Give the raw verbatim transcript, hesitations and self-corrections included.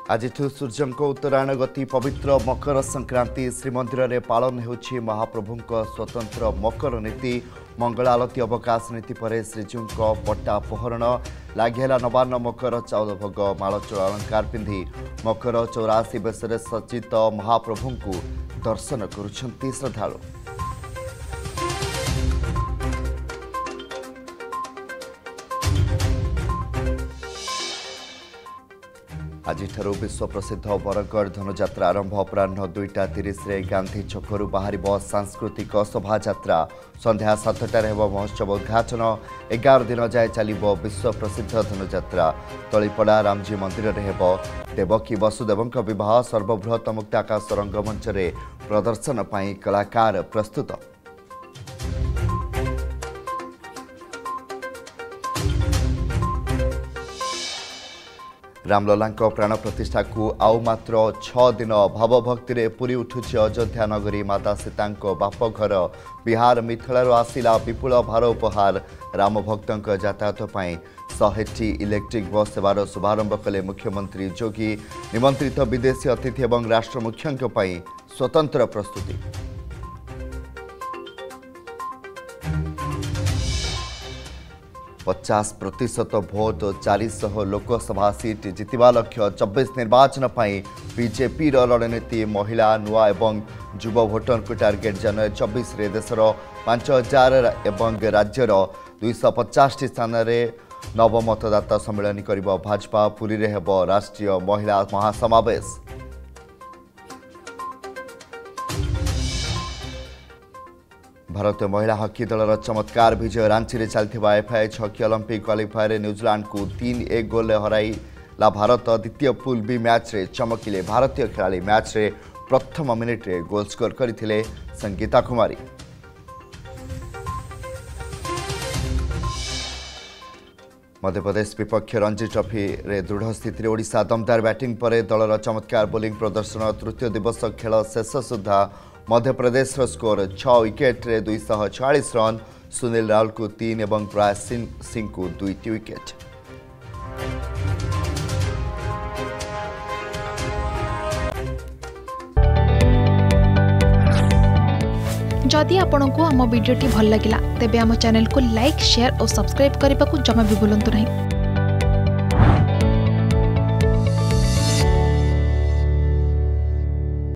आज सूर्य उत्तरायण गति पवित्र मकर संक्रांति श्रीमंदिर में पालन होछि महाप्रभु स्वतंत्र मकर नीति मंगल आलती अवकाश नीति पर श्रीजू पट्टा अपहरण लागेला नवान्न मकर चाउल भोग मालचोल अलंकार पिंधि मकर चौरासी बेश सज्जित महाप्रभु को दर्शन करुछंती श्रद्धालु। आज विश्व प्रसिद्ध बरगढ़ धनुजात्रा आरंभ अपराह दुईटा तीस गांधी छकु बाहर सांस्कृतिक शोभा संध्या सातटार महोत्सव उद्घाटन एगार दिन जाए चलो विश्व प्रसिद्ध धनुजात्रा तलीपड़ा रामजी मंदिर में हेब देवकी वसुदेव विवाह सर्वबृहत मुक्ताकाश रंगमंच प्रदर्शन पर कलाकार प्रस्तुत। रामलला प्राण प्रतिष्ठा को आउ मात्र छह दिन भावभक्ति पूरी उठुछि अयोध्या नगरी माता सीता बापघर बिहार मिथिलार आसिला विपुल भार उपहार राम भक्तों यातायात पर शहेटी इलेक्ट्रिक बस सेवार शुभारंभ कले मुख्यमंत्री योगी निमंत्रित विदेशी अतिथि और राष्ट्र मुख्यों पर स्वतंत्र प्रस्तुति। पचास प्रतिशत भोट चार सौ लोकसभा सीट जितवा लक्ष्य चौबीस निर्वाचन पर बीजेपी रणनीति महिला नुआ एवं युव भोटर को टार्गेट जनवरी चौबीस देशर पांच हजार एवं राज्यर दुईश पचास स्थान में नव मतदाता सम्मेलन कर भाजपा पुरी में हेब राष्ट्रीय महिला महासमावेश। भारतीय महिला हॉकी दलर चमत्कार विजय रांची में चलता FIH hockey Olympic qualifier New Zealand को तीन एक गोल हराइला भारत द्वितीय पूल बी मैच रे चमकिले भारतीय खेलाड़ी मैच रे प्रथम मिनिट रे गोल स्कोर करथिले संगीता कुमारी। मध्यप्रदेश विपक्ष रणजी ट्रॉफी रे दृढ़ स्थिति ओडिशा दमदार बैटिंग पर दलर चमत्कार बोलिंग प्रदर्शन तृतीय दिवस खेल शेष सुधा मध्यप्रदेश स्कोर छह विकेट रे दुईश छयालीस रन सुनील राहुल को तीन एवं प्रयास सिंह को दुईटी विकेट। जदि आपंक आम भिडी भल लगा तेब आम चैनल को लाइक शेयर और सब्सक्राइब करने को जमा भी भूलु नहीं।